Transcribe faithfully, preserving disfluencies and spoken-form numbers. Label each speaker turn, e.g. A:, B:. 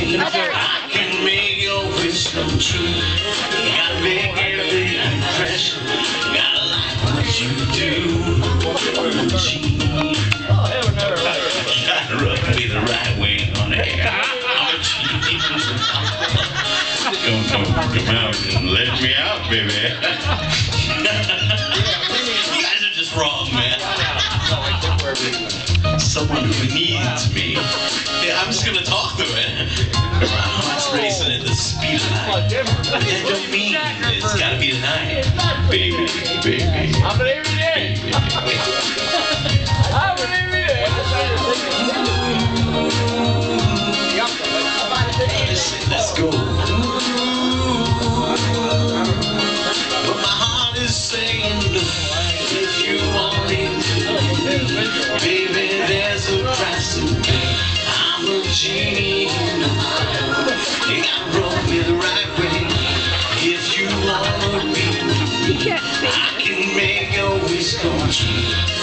A: me. I can make your wish come true. You gotta make every impression. You gotta like what you do. Gee, you gotta rub me the right way, honey. I'm a genius. Come, come, come out and let me out, baby. You guys are just wrong, man. Someone who needs me. Yeah, I'm just gonna talk to it. Heart's racing at the speed of light. That don't mean it's gotta be tonight. Baby, baby.
B: I believe it is. I believe it
A: is. Let's go. But my heart is saying no. If you want me to, baby, there's a price to pay. I'm a genie in the bottle. You gotta rub me the right way. If you want me to, I can make your wish come true.